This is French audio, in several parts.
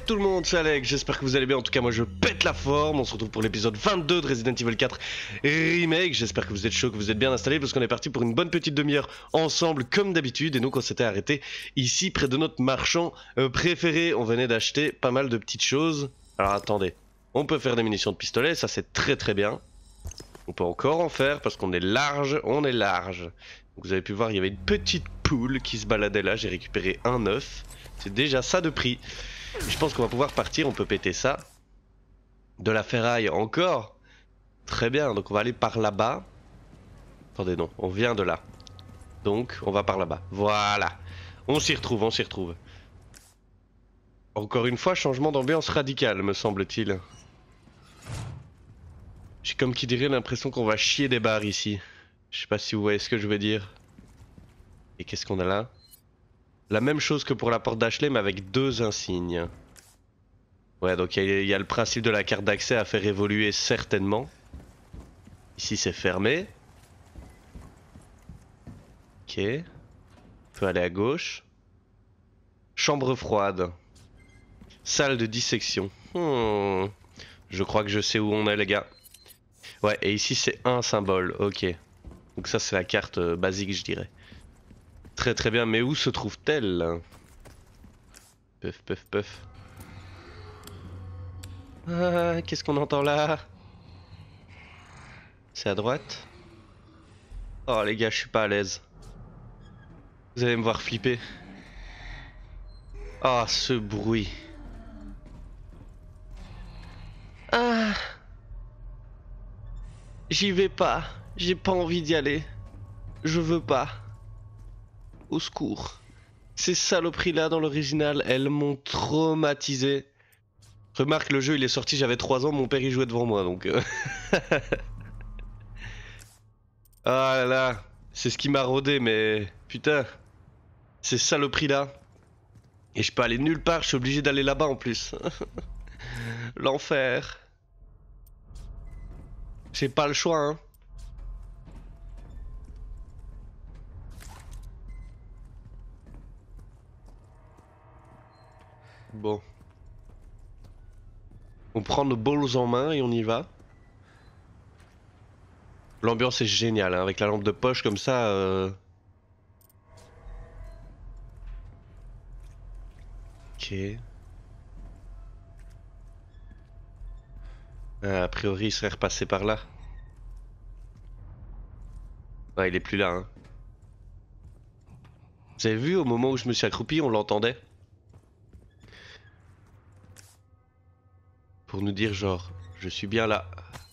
Tout le monde, c'est Alex, j'espère que vous allez bien, en tout cas moi je pète la forme, on se retrouve pour l'épisode 22 de Resident Evil 4 Remake, j'espère que vous êtes chaud, que vous êtes bien installés, parce qu'on est parti pour une bonne petite demi-heure ensemble comme d'habitude, et donc on s'était arrêté ici près de notre marchand préféré, on venait d'acheter pas mal de petites choses. Alors attendez, on peut faire des munitions de pistolet, ça c'est très très bien, on peut encore en faire parce qu'on est large, on est large. Donc, vous avez pu voir, il y avait une petite poule qui se baladait là, j'ai récupéré un œuf, c'est déjà ça de prix. Je pense qu'on va pouvoir partir, on peut péter ça. De la ferraille encore. Très bien, donc on va aller par là-bas. Attendez, non, on vient de là. Donc on va par là-bas. Voilà. On s'y retrouve, on s'y retrouve. Encore une fois, changement d'ambiance radical, me semble-t-il. J'ai comme qui dirait l'impression qu'on va chier des barres ici. Je sais pas si vous voyez ce que je veux dire. Et qu'est-ce qu'on a là? La même chose que pour la porte d'Ashley, mais avec deux insignes. Ouais, donc il y a le principe de la carte d'accès à faire évoluer certainement. Ici c'est fermé. Ok. On peut aller à gauche. Chambre froide. Salle de dissection. Je crois que je sais où on est les gars. Ouais, et ici c'est un symbole, ok. Donc ça c'est la carte basique je dirais. Très très bien, mais où se trouve-t-elle? Puff puff puff. Ah, qu'est-ce qu'on entend là? C'est à droite? Oh les gars, je suis pas à l'aise. Vous allez me voir flipper. Ah, ce bruit. Ah, j'y vais pas. J'ai pas envie d'y aller. Je veux pas. Au secours. Ces saloperies là dans l'original, elles m'ont traumatisé. Remarque, le jeu il est sorti, j'avais 3 ans, mon père il jouait devant moi donc. Ah là là, c'est ce qui m'a rodé, mais putain, ces saloperies là. Et je peux aller nulle part, je suis obligé d'aller là-bas en plus. L'enfer. J'ai pas le choix, hein. Bon. On prend nos balls en main et on y va. L'ambiance est géniale, hein, avec la lampe de poche comme ça. Ok. A priori, il serait repassé par là. Ouais, il est plus là, hein. Vous avez vu, au moment où je me suis accroupi, on l'entendait. Pour nous dire genre, je suis bien là.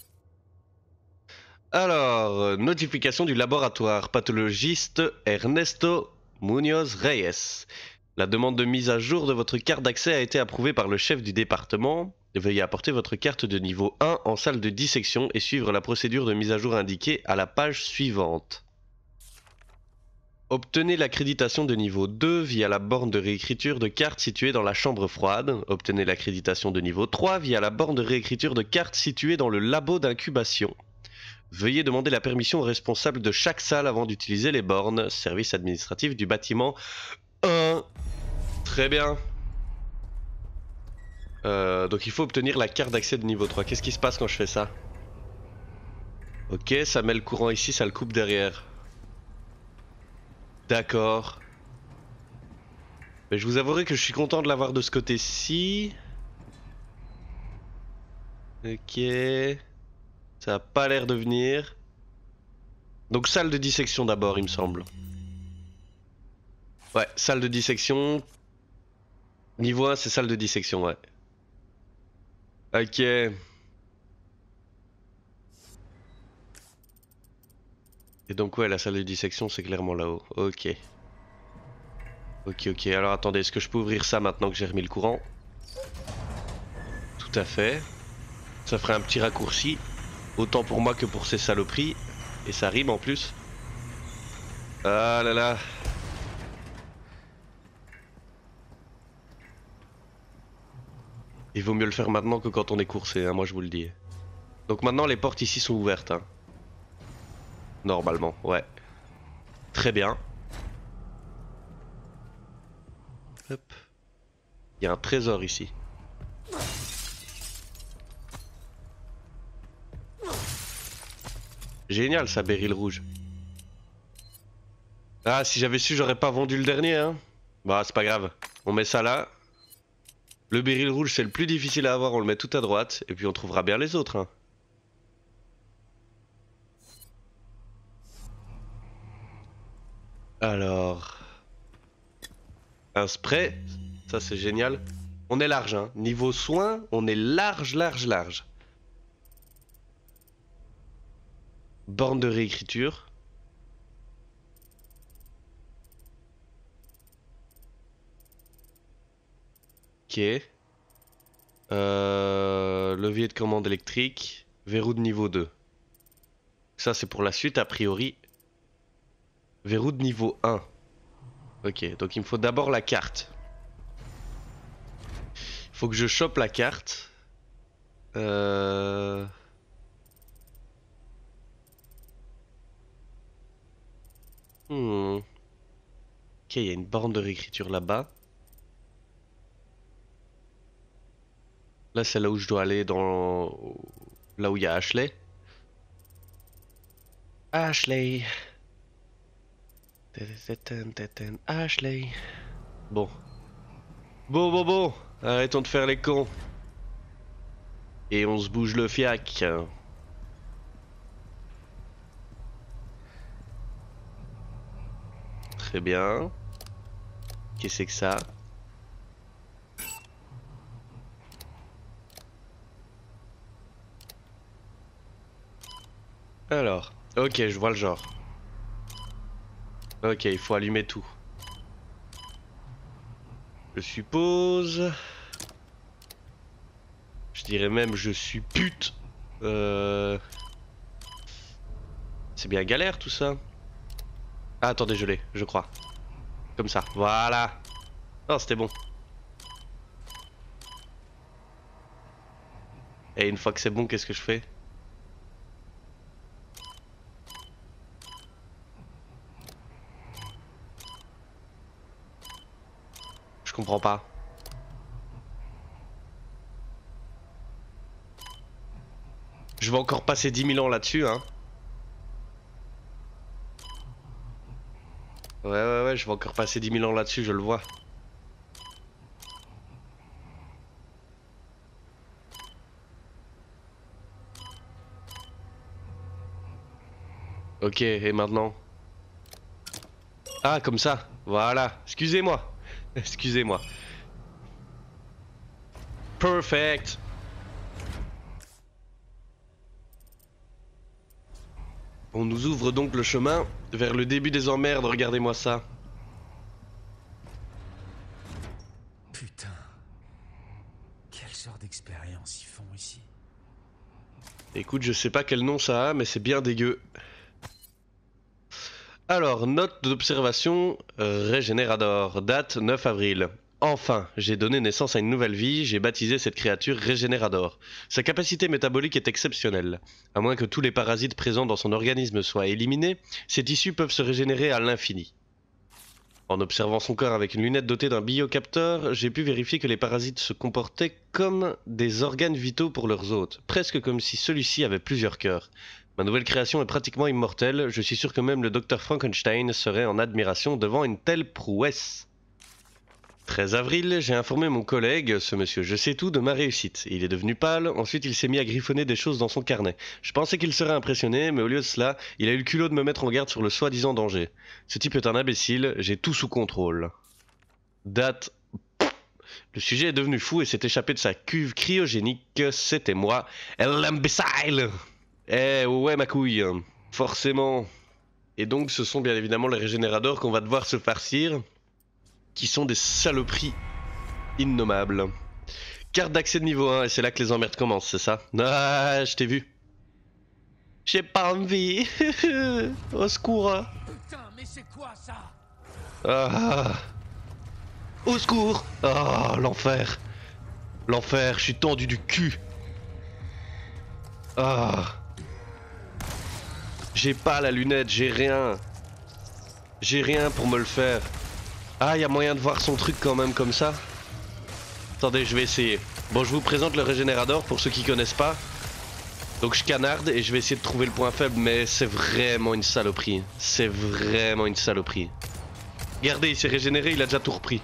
Alors, notification du laboratoire. Pathologiste Ernesto Munoz Reyes. La demande de mise à jour de votre carte d'accès a été approuvée par le chef du département. Veuillez apporter votre carte de niveau 1 en salle de dissection et suivre la procédure de mise à jour indiquée à la page suivante. Obtenez l'accréditation de niveau 2 via la borne de réécriture de carte située dans la chambre froide. Obtenez l'accréditation de niveau 3 via la borne de réécriture de carte située dans le labo d'incubation. Veuillez demander la permission au responsable de chaque salle avant d'utiliser les bornes. Service administratif du bâtiment 1. Très bien. Donc il faut obtenir la carte d'accès de niveau 3. Qu'est-ce qui se passe quand je fais ça? Ok, ça met le courant ici, ça le coupe derrière. D'accord. Mais je vous avouerai que je suis content de l'avoir de ce côté-ci. Ok. Ça a pas l'air de venir. Donc salle de dissection d'abord, il me semble. Ouais, salle de dissection. Niveau 1, c'est salle de dissection, ouais. Ok. Et donc ouais, la salle de dissection, c'est clairement là-haut. Ok. Ok, ok. Alors attendez, est-ce que je peux ouvrir ça maintenant que j'ai remis le courant? Tout à fait. Ça ferait un petit raccourci. Autant pour moi que pour ces saloperies. Et ça rime en plus. Ah là là. Il vaut mieux le faire maintenant que quand on est coursé, hein, moi je vous le dis. Donc maintenant les portes ici sont ouvertes, hein. Normalement, ouais. Très bien. Hop. Il y a un trésor ici. Génial ça, Beryl rouge. Ah, si j'avais su, j'aurais pas vendu le dernier, hein. Bah, c'est pas grave. On met ça là. Le Beryl rouge, c'est le plus difficile à avoir, on le met tout à droite. Et puis on trouvera bien les autres, hein. Alors... un spray. Ça, c'est génial. On est large, hein. Niveau soins, on est large, large, large. Borne de réécriture. Ok. Levier de commande électrique. Verrou de niveau 2. Ça c'est pour la suite a priori. Verrou de niveau 1. Ok, donc il me faut d'abord la carte. Il faut que je chope la carte. Ok, il y a une borne de réécriture là-bas. Là, c'est là où je dois aller dans... là où il y a Ashley. Ashley. Ashley. Bon. Bon. Arrêtons de faire les cons. Et on se bouge le fiac. Très bien. Qu'est-ce que c'est que ça? Alors, ok, je vois le genre. Ok, il faut allumer tout. Je suppose... je dirais même je suis pute. C'est bien galère tout ça. Ah, attendez, je l'ai, je crois. Comme ça, voilà. Oh, c'était bon. Et une fois que c'est bon, qu'est-ce que je fais? Je comprends pas. Je vais encore passer 10 000 ans là-dessus, hein. Ouais, je vais encore passer 10 000 ans là-dessus, je le vois. Ok, et maintenant? Ah, comme ça, voilà. Excusez-moi. Excusez-moi. Perfect. On nous ouvre donc le chemin vers le début des emmerdes, regardez-moi ça. Putain. Quelle sorte d'expérience ils font ici? Écoute, je sais pas quel nom ça a, mais c'est bien dégueu. Alors, note d'observation, Régénérador, date 9 avril. Enfin, j'ai donné naissance à une nouvelle vie, j'ai baptisé cette créature Régénérador. Sa capacité métabolique est exceptionnelle. À moins que tous les parasites présents dans son organisme soient éliminés, ses tissus peuvent se régénérer à l'infini. En observant son corps avec une lunette dotée d'un biocapteur, j'ai pu vérifier que les parasites se comportaient comme des organes vitaux pour leurs hôtes, presque comme si celui-ci avait plusieurs cœurs. Ma nouvelle création est pratiquement immortelle, je suis sûr que même le docteur Frankenstein serait en admiration devant une telle prouesse. 13 avril, j'ai informé mon collègue, ce monsieur je sais tout, de ma réussite. Il est devenu pâle, ensuite il s'est mis à griffonner des choses dans son carnet. Je pensais qu'il serait impressionné, mais au lieu de cela, il a eu le culot de me mettre en garde sur le soi-disant danger. Ce type est un imbécile, j'ai tout sous contrôle. Date... Le sujet est devenu fou et s'est échappé de sa cuve cryogénique, c'était moi, l'imbécile. Eh ouais ma couille, forcément. Et donc ce sont bien évidemment les régénérateurs qu'on va devoir se farcir, qui sont des saloperies innommables. Carte d'accès de niveau 1, et c'est là que les emmerdes commencent, c'est ça? Ah, je t'ai vu. J'ai pas envie. Au secours. Putain, mais c'est quoi ça? Ah. Au secours. Ah, l'enfer. L'enfer, je suis tendu du cul. Ah. J'ai pas la lunette, j'ai rien. J'ai rien pour me le faire. Ah, y a moyen de voir son truc quand même comme ça? Attendez, je vais essayer. Bon, je vous présente le Régénérador pour ceux qui connaissent pas. Donc je canarde et je vais essayer de trouver le point faible, mais c'est vraiment une saloperie. C'est vraiment une saloperie. Regardez, il s'est régénéré, il a déjà tout repris.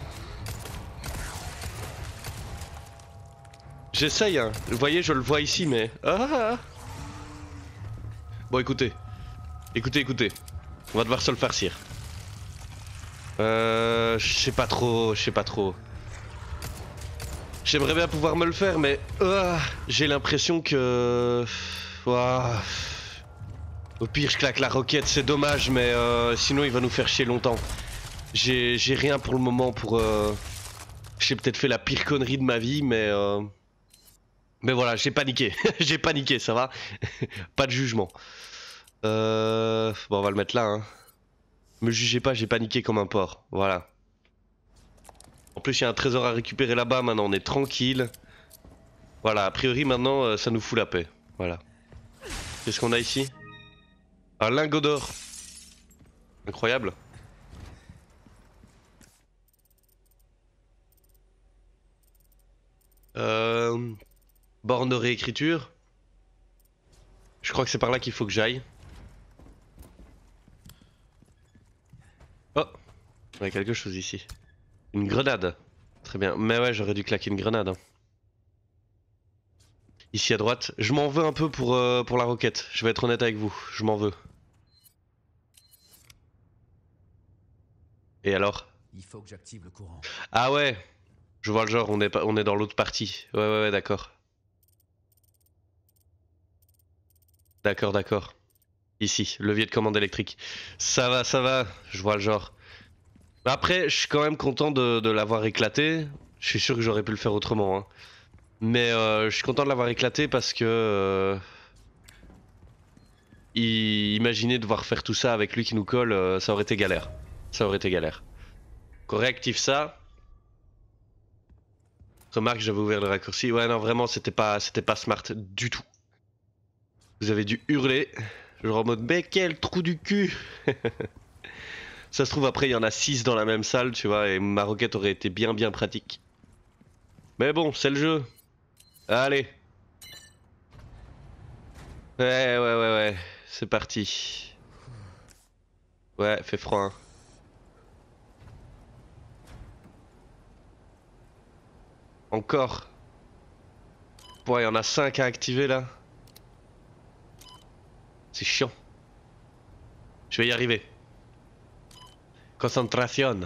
J'essaye, hein. Vous voyez, je le vois ici, mais... Ah. Bon, écoutez. Écoutez. On va devoir se le farcir. Je sais pas trop. J'aimerais bien pouvoir me le faire, mais... j'ai l'impression que... Ouah. Au pire, je claque la roquette, c'est dommage, mais sinon il va nous faire chier longtemps. J'ai rien pour le moment pour... J'ai peut-être fait la pire connerie de ma vie, mais... Mais voilà, j'ai paniqué. J'ai paniqué, ça va. Pas de jugement. Bon, on va le mettre là, hein. Me jugez pas, j'ai paniqué comme un porc. Voilà. En plus, il y a un trésor à récupérer là-bas, maintenant on est tranquille. Voilà, a priori maintenant, ça nous fout la paix. Voilà. Qu'est-ce qu'on a ici? Un lingot d'or. Incroyable. Borne de réécriture. Je crois que c'est par là qu'il faut que j'aille. Oh, il y a quelque chose ici. Une grenade. Très bien. Mais ouais, j'aurais dû claquer une grenade. Hein. Ici à droite. Je m'en veux un peu pour la roquette. Je vais être honnête avec vous. Je m'en veux. Et alors? Il faut que j'active le courant. Ah ouais. Je vois le genre, on est dans l'autre partie. Ouais, d'accord. D'accord. Ici, levier de commande électrique. Ça va, je vois le genre. Après, je suis quand même content de l'avoir éclaté. Je suis sûr que j'aurais pu le faire autrement. Hein. Mais je suis content de l'avoir éclaté parce que... Imaginez devoir faire tout ça avec lui qui nous colle, ça aurait été galère. Correctif ça. Remarque, j'avais ouvert le raccourci. Ouais, non, vraiment, c'était pas smart du tout. Vous avez dû hurler. Genre en mode, mais quel trou du cul. Ça se trouve, après, il y en a 6 dans la même salle, tu vois, et ma roquette aurait été bien pratique. Mais bon, c'est le jeu. Allez. Ouais. C'est parti. Ouais, fait froid, hein. Encore. Ouais, il y en a 5 à activer là. C'est chiant. Je vais y arriver. Concentration.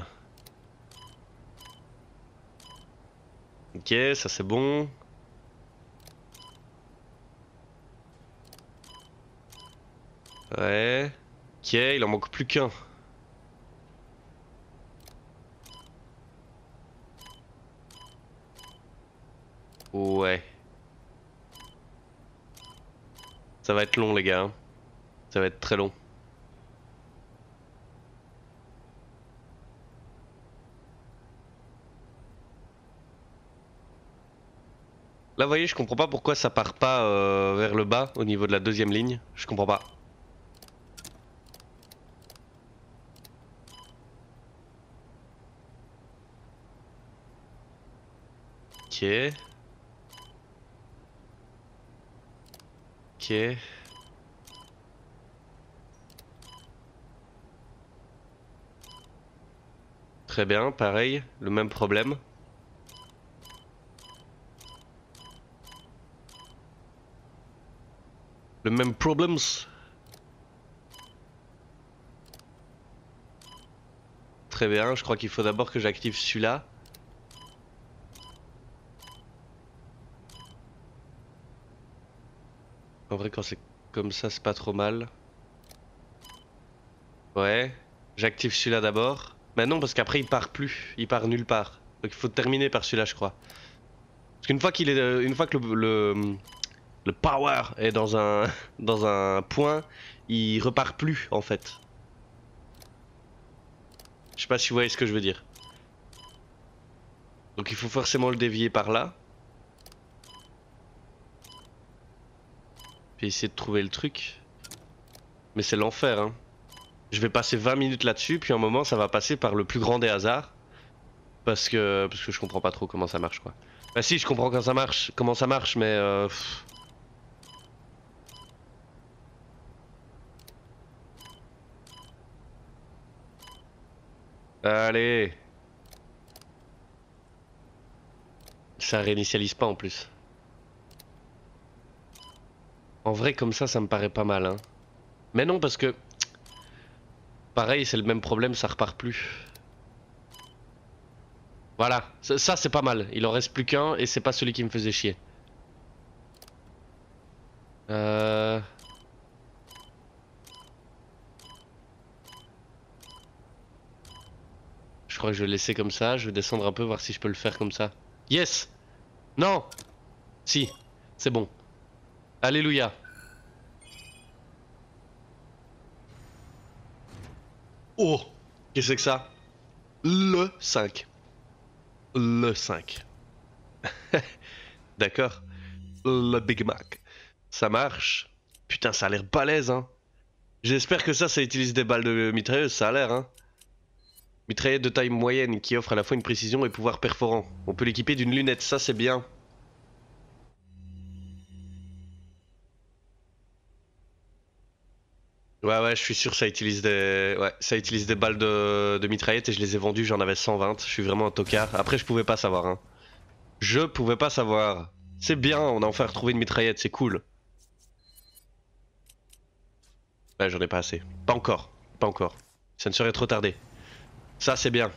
Ok, ça c'est bon. Ouais. Ok, il en manque plus qu'un. Ouais. Ça va être long les gars. Hein. Ça va être très long. Là vous voyez, je comprends pas pourquoi ça part pas vers le bas au niveau de la deuxième ligne. Je comprends pas. Ok. Ok. Très bien, pareil, le même problème. Le même problems. Très bien, je crois qu'il faut d'abord que j'active celui-là. En vrai, quand c'est comme ça, c'est pas trop mal. Ouais, j'active celui-là d'abord. Mais non, parce qu'après il part plus, il part nulle part. Donc il faut terminer par celui-là, je crois. Parce qu'une fois qu'il est, une fois que le power est dans un dans un point, il repart plus en fait. Je sais pas si vous voyez ce que je veux dire. Donc il faut forcément le dévier par là. Puis essayer de trouver le truc. Mais c'est l'enfer, hein. Je vais passer 20 minutes là-dessus, puis à un moment ça va passer par le plus grand des hasards. Parce que je comprends pas trop comment ça marche quoi. Bah si, je comprends comment ça marche, mais Allez. Ça réinitialise pas en plus. En vrai comme ça me paraît pas mal hein. Mais non parce que... Pareil c'est le même problème, ça repart plus. Voilà, ça c'est pas mal. Il en reste plus qu'un et c'est pas celui qui me faisait chier. Je crois que je vais le laisser comme ça. Je vais descendre un peu, voir si je peux le faire comme ça. Yes! Non! Si, c'est bon. Alléluia. Oh! Qu'est-ce que c'est que ça? Le 5. Le 5. D'accord. Le Big Mac. Ça marche. Putain, ça a l'air balèze, hein. J'espère que ça utilise des balles de mitrailleuse, ça a l'air, hein. Mitraillette de taille moyenne qui offre à la fois une précision et pouvoir perforant. On peut l'équiper d'une lunette, ça c'est bien. Ouais, je suis sûr ça utilise des... Ouais, ça utilise des balles de mitraillette et je les ai vendues, j'en avais 120. Je suis vraiment un tocard. Après, je pouvais pas savoir, hein. Je pouvais pas savoir. C'est bien, on a enfin retrouvé une mitraillette, c'est cool. Ouais, j'en ai pas assez. Pas encore. Pas encore. Ça ne serait trop tardé. Ça, c'est bien.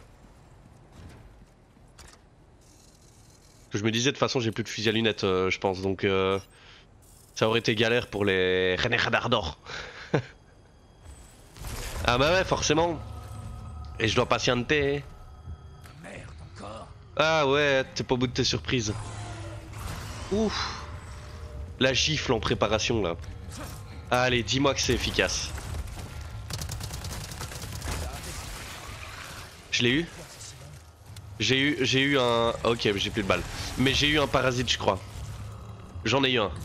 Que je me disais, de toute façon, j'ai plus de fusil à lunettes, je pense. Donc, ça aurait été galère pour les Renegades d'or. Ah bah ouais, forcément. Et je dois patienter. Merde encore. Ah ouais, t'es pas au bout de tes surprises. Ouf. La gifle en préparation, là. Allez, dis-moi que c'est efficace. Je l'ai eu? J'ai eu un... Ok, j'ai plus de balles. Mais j'ai eu un parasite, je crois. J'en ai eu un.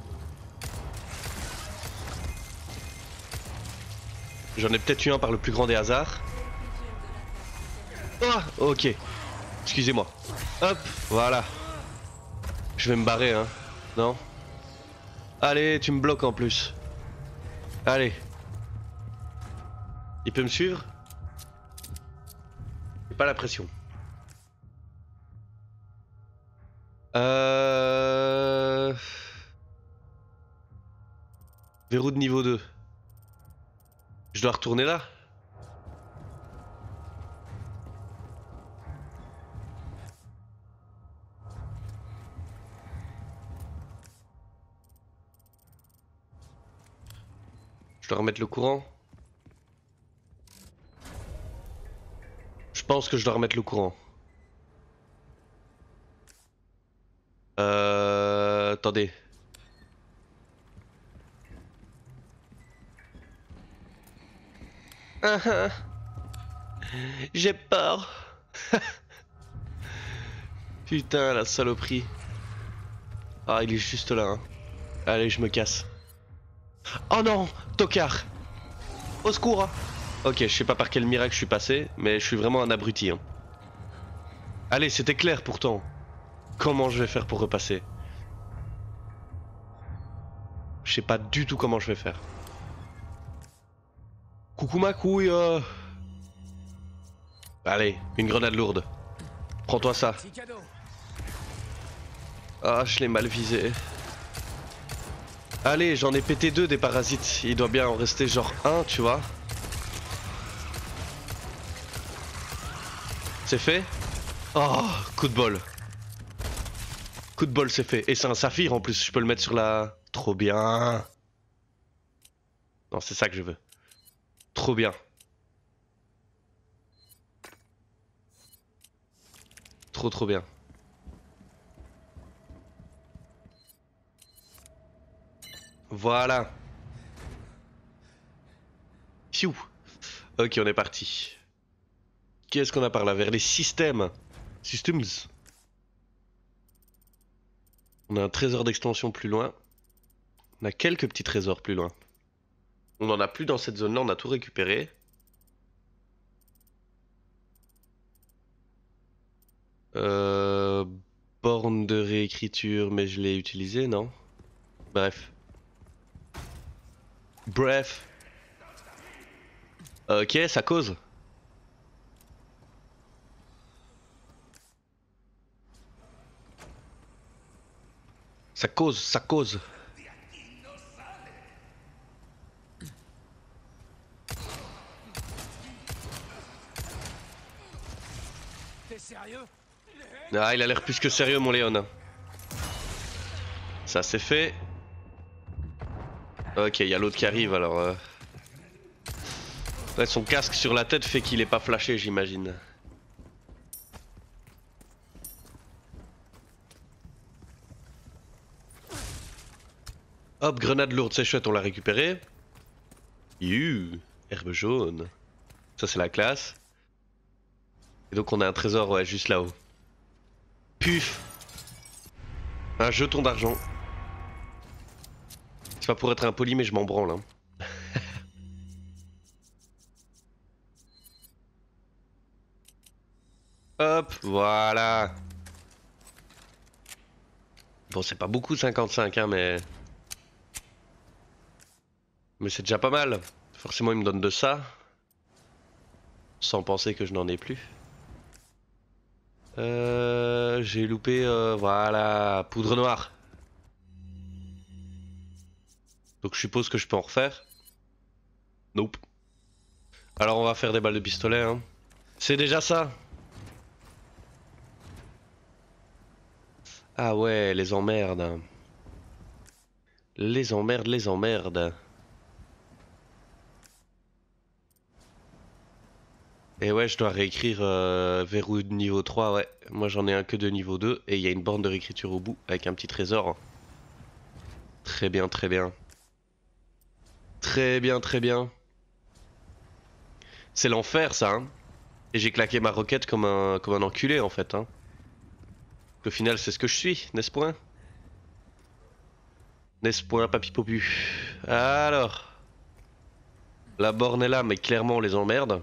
J'en ai peut-être eu un par le plus grand des hasards. Ah, ok. Excusez-moi. Hop, voilà. Je vais me barrer, hein. Non? Allez, tu me bloques en plus. Allez. Il peut me suivre? J'ai pas la pression. Verrou de niveau 2. Je dois retourner là? Je dois remettre le courant? Je pense que je dois remettre le courant. Attendez. J'ai peur. Putain, la saloperie. Ah, il est juste là. Hein. Allez, je me casse. Oh non, tocard. Au secours. Ok, je sais pas par quel miracle je suis passé, mais je suis vraiment un abruti. Hein. Allez, c'était clair pourtant. Comment je vais faire pour repasser? Je sais pas du tout comment je vais faire. Coucou ma couille. Allez, une grenade lourde. Prends-toi ça. Petit cadeau. Ah, je l'ai mal visé. Allez, j'en ai pété 2 des parasites. Il doit bien en rester genre 1, tu vois. C'est fait? Oh, coup de bol. Coup de bol, c'est fait. Et c'est un saphir en plus, je peux le mettre sur la... Trop bien. Non, c'est ça que je veux. Trop bien. Trop bien. Voilà. Pfiou. Ok, on est parti. Qu'est-ce qu'on a par là? Vers les systèmes. Systems. On a un trésor d'extension plus loin. On a quelques petits trésors plus loin. On en a plus dans cette zone-là, on a tout récupéré. Euh... Borne de réécriture, mais je l'ai utilisé, non? Bref. Bref. Ok, ça cause. Ça cause, ça cause. T'es sérieux? Ah, il a l'air plus que sérieux, mon Léon. Ça c'est fait. Ok, il y a l'autre qui arrive alors. Ouais, son casque sur la tête fait qu'il est pas flashé, j'imagine. Hop, grenade lourde, c'est chouette, on l'a récupéré. Herbe jaune. Ça c'est la classe. Et donc on a un trésor, ouais, juste là-haut. Puf. Un jeton d'argent. C'est pas pour être impoli, mais je m'en branle. Hein. Hop, voilà. Bon, c'est pas beaucoup 55, hein, mais... Mais c'est déjà pas mal. Forcément, il me donne de ça. Sans penser que je n'en ai plus. J'ai loupé, voilà, poudre noire. Donc je suppose que je peux en refaire. Nope. Alors on va faire des balles de pistolet, hein. C'est déjà ça. Ah ouais, les emmerdes. Les emmerdes, les emmerdes. Et ouais, je dois réécrire verrou de niveau 3, ouais. Moi j'en ai un que de niveau 2 et il y a une borne de réécriture au bout avec un petit trésor. Très bien, très bien. Très bien, très bien. C'est l'enfer ça, hein. Et j'ai claqué ma roquette comme un enculé en fait, hein. Au final c'est ce que je suis, n'est-ce point? N'est-ce point, papy popu? Alors... La borne est là, mais clairement on les emmerde.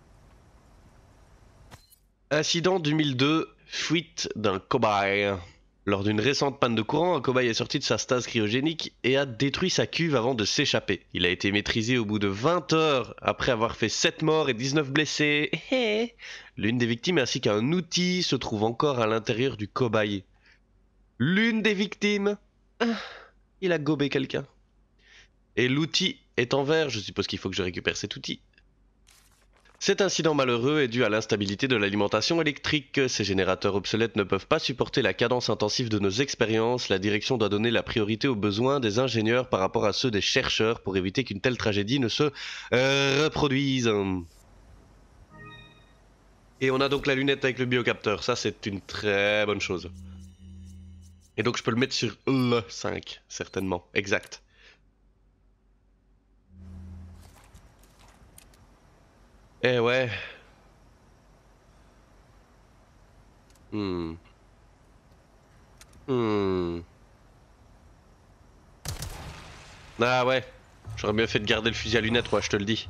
Incident 2002, fuite d'un cobaye. Lors d'une récente panne de courant, un cobaye est sorti de sa stase cryogénique et a détruit sa cuve avant de s'échapper. Il a été maîtrisé au bout de 20 heures après avoir fait 7 morts et 19 blessés. L'une des victimes ainsi qu'un outil se trouve encore à l'intérieur du cobaye. L'une des victimes, il a gobé quelqu'un. Et l'outil est en verre, je suppose qu'il faut que je récupère cet outil. Cet incident malheureux est dû à l'instabilité de l'alimentation électrique. Ces générateurs obsolètes ne peuvent pas supporter la cadence intensive de nos expériences. La direction doit donner la priorité aux besoins des ingénieurs par rapport à ceux des chercheurs pour éviter qu'une telle tragédie ne se reproduise. Et on a donc la lunette avec le biocapteur. Ça, c'est une très bonne chose. Et donc je peux le mettre sur le 5, certainement. Exact. Eh ouais. Ah ouais. J'aurais mieux fait de garder le fusil à lunettes, moi, je te le dis.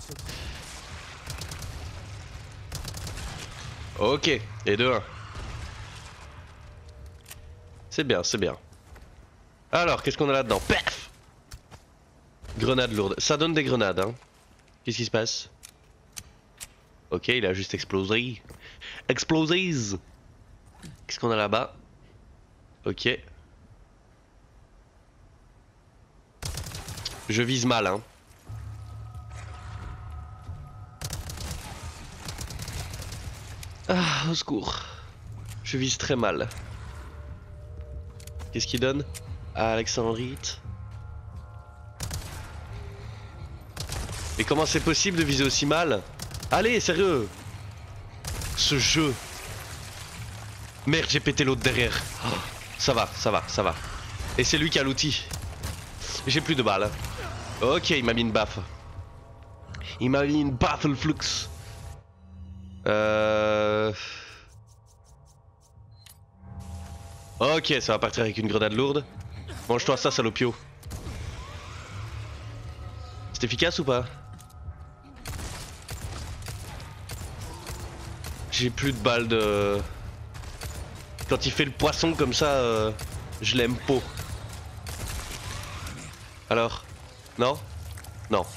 Ok. Et de 1. C'est bien, c'est bien. Alors, qu'est-ce qu'on a là-dedans? Paf! Grenade lourde. Ça donne des grenades, hein. Qu'est-ce qui se passe? Ok, il a juste explosé. Explosies! Qu'est-ce qu'on a là-bas? Ok. Je vise mal, hein. Ah, au secours. Je vise très mal. Qu'est-ce qu'il donne? Alexandrite. Mais comment c'est possible de viser aussi mal? Allez, sérieux! Ce jeu! Merde, j'ai pété l'autre derrière. Oh, ça va, ça va, ça va. Et c'est lui qui a l'outil. J'ai plus de balles. Ok, il m'a mis une baffe. Il m'a mis une battle flux. Ok, ça va partir avec une grenade lourde. Mange-toi ça, salopio. C'est efficace ou pas? J'ai plus de balles de... Quand il fait le poisson comme ça, je l'aime pas. Alors? Non? Non.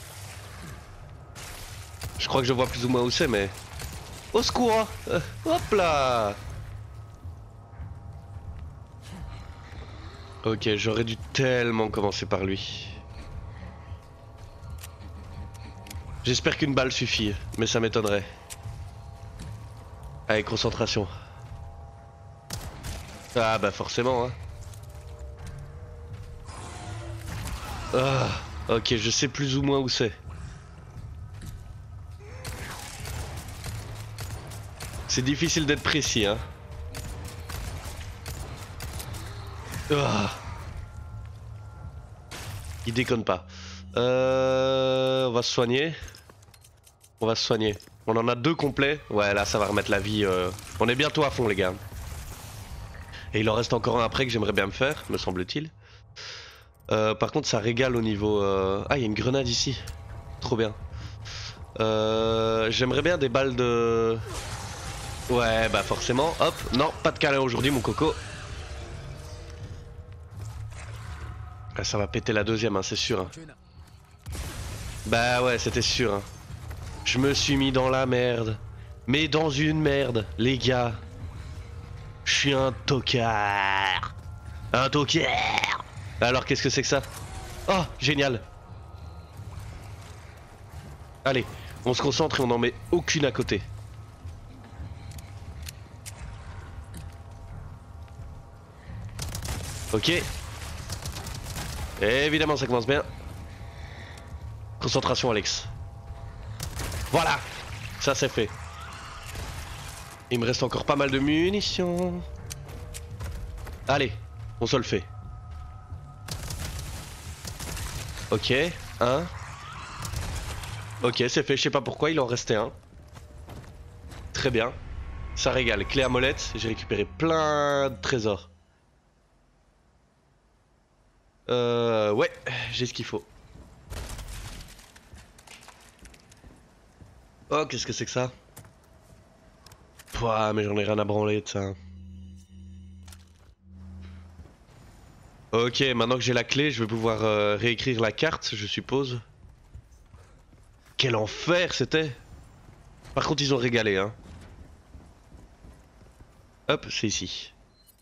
Je crois que je vois plus ou moins où c'est, mais... Au secours! Hop là! Ok, j'aurais dû tellement commencer par lui. J'espère qu'une balle suffit, mais ça m'étonnerait. Allez, concentration. Ah bah forcément, hein. Ah, ok, je sais plus ou moins où c'est. C'est difficile d'être précis, hein. Ah. Il déconne pas. On va se soigner. On va se soigner. On en a 2 complets. Ouais, là, ça va remettre la vie. On est bientôt à fond, les gars. Et il en reste encore un après que j'aimerais bien me faire, me semble-t-il. Par contre, ça régale au niveau... Ah, il y a une grenade ici. Trop bien. J'aimerais bien des balles de... Ouais, bah forcément. Hop. Non, pas de câlin aujourd'hui, mon coco. Ah, ça va péter la deuxième, hein, c'est sûr. Hein. Bah ouais, c'était sûr. Hein. Je me suis mis dans la merde. Mais dans une merde, les gars. Je suis un tocard. Un tocard. Alors, qu'est-ce que c'est que ça? Oh, génial. Allez, on se concentre et on n'en met aucune à côté. Ok. Évidemment, ça commence bien. Concentration, Alex. Voilà. Ça, c'est fait. Il me reste encore pas mal de munitions. Allez, on se le fait. Ok, un. Ok, c'est fait, je sais pas pourquoi, il en restait un. Très bien. Ça régale. Clé à molette, j'ai récupéré plein de trésors. Ouais, j'ai ce qu'il faut. Oh, qu'est-ce que c'est que ça? Pouah, mais j'en ai rien à branler de ça. Ok, maintenant que j'ai la clé, je vais pouvoir réécrire la carte, je suppose. Quel enfer c'était! Par contre, ils ont régalé, hein. Hop, c'est ici.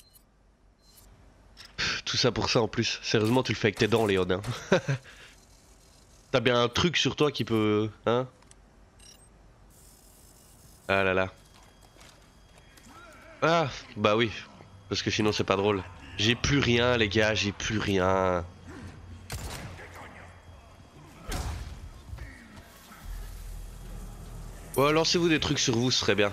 Pff, tout ça pour ça en plus. Sérieusement, tu le fais avec tes dents, Léon. Hein. T'as bien un truc sur toi qui peut... Hein? Ah là là. Ah, bah oui. Parce que sinon, c'est pas drôle. J'ai plus rien, les gars, j'ai plus rien. Ouais, lancez-vous des trucs sur vous, ce serait bien.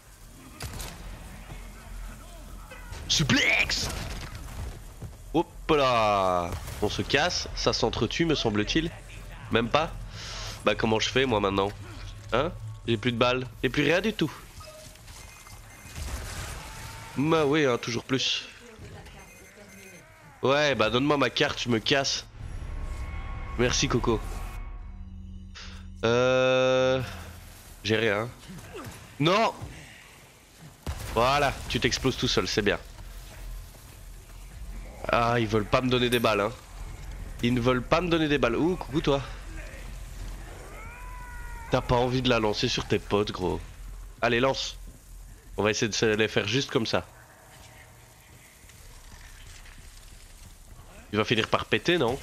Suplex! Hop là! On se casse, ça s'entretue, me semble-t-il. Même pas? Bah comment je fais moi maintenant? Hein? J'ai plus de balles, et plus rien du tout. Bah oui, hein, toujours plus. Ouais, bah donne-moi ma carte, je me casse. Merci Coco. J'ai rien. Non! Voilà, tu t'exploses tout seul, c'est bien. Ah, ils veulent pas me donner des balles, hein. Ils ne veulent pas me donner des balles. Ouh, coucou toi. T'as pas envie de la lancer sur tes potes, gros. Allez, lance. On va essayer de se les faire juste comme ça. Il va finir par péter, non?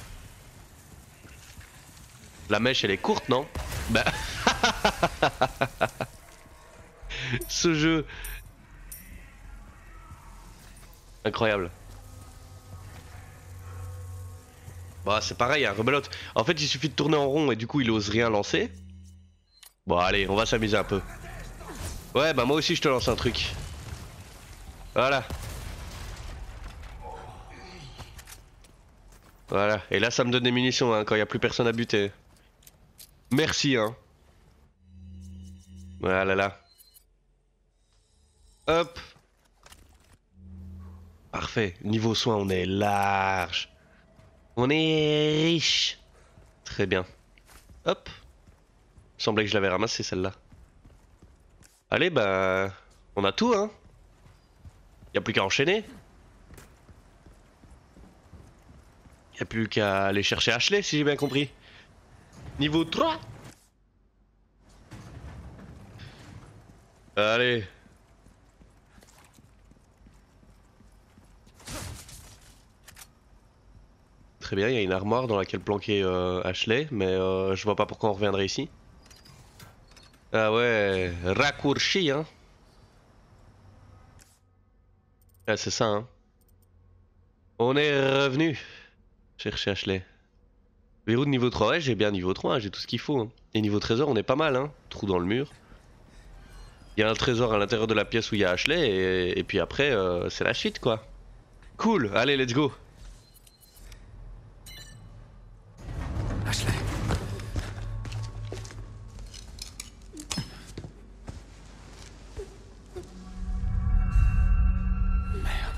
La mèche, elle est courte, non? Bah... Ce jeu... Incroyable. Bah, c'est pareil, hein, rebelote. En fait, il suffit de tourner en rond et du coup, il ose rien lancer. Bon, allez, on va s'amuser un peu. Ouais, bah moi aussi, je te lance un truc. Voilà. Voilà. Et là, ça me donne des munitions, hein, quand il n'y a plus personne à buter. Merci, hein. Voilà, là. Hop. Parfait. Niveau soin, on est large. On est riche. Très bien. Hop. Il semblait que je l'avais ramassé, celle-là. Allez, bah... On a tout, hein. Y a plus qu'à enchaîner. Y a plus qu'à aller chercher Ashley, si j'ai bien compris. Niveau 3. Allez. très bien, il y a une armoire dans laquelle planquer Ashley, mais je vois pas pourquoi on reviendrait ici. Ah ouais, raccourci hein. Ah c'est ça hein. On est revenu chercher Ashley. Verrou de niveau 3, ouais j'ai bien niveau 3, hein, j'ai tout ce qu'il faut. Hein. Et niveau trésor on est pas mal hein, trou dans le mur. Il y a un trésor à l'intérieur de la pièce où il y a Ashley et puis après c'est la shit quoi. Cool, allez let's go. Ashley. Merde.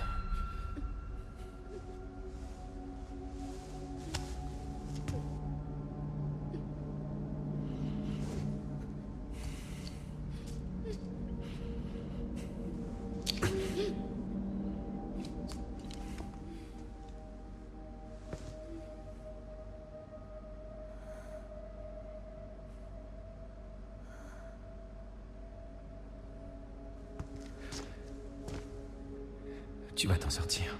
Tu vas t'en sortir.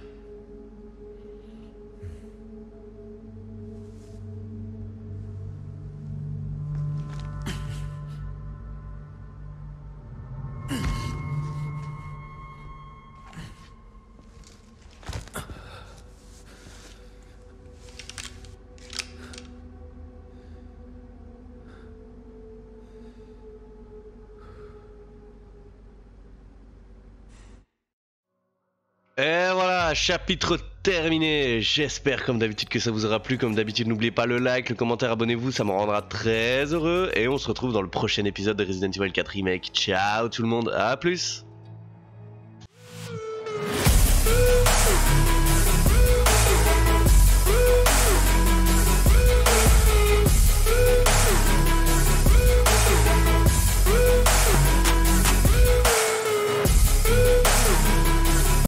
Et voilà, chapitre terminé. J'espère comme d'habitude que ça vous aura plu. Comme d'habitude, n'oubliez pas le like, le commentaire, abonnez-vous, ça me rendra très heureux. Et on se retrouve dans le prochain épisode de Resident Evil 4 Remake. Ciao tout le monde, à plus.